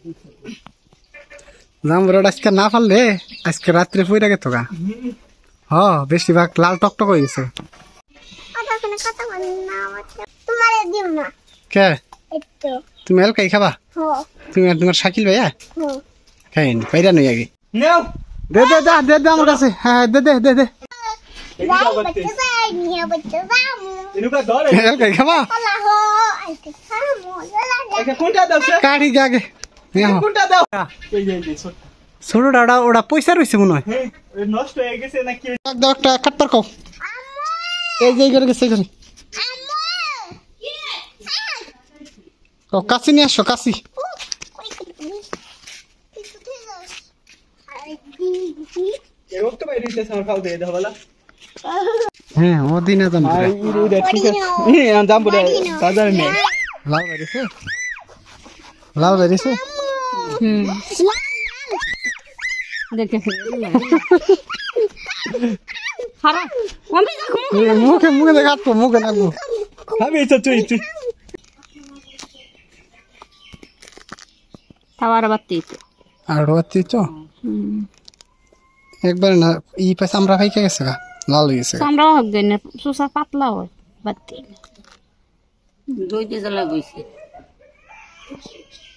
জাম্বুরাটা আজকে না পারলে আজকে রাত্রে পইরা গেতো গা। হ বেশিরভাগ লাল টকটক হয়ে গেছে। কে তুমি এলকাই খাবা? তুমি আর তোমার শাকিল ভাইয়া খাইন পাইরা নই আগে দে দে দে দে দে আমার কাছে। হ্যাঁ দে দে দে দে এলকাই খাবা কাঠি আগে ছোটটা ওটা পয়সা রয়েছে মনে হয় নষ্ট হয়ে গেছে নাকি একটা কাটপার কও এই যে করে গেছে এখানে কাশি নিয়ে আসো কাশি হ্যাঁ ও দিন লাউ বেরিয়েছে মুখে মুখে দেখাতো মুখে লাগবো আর বাতি তো একবার না ই পাশে আমরা খাইকে গেছে গা লাল হয়ে গেছে আমরা হোক দেন সুসা পাতলা হয় বাতি দুই দিয়ে জ্বালা বইছে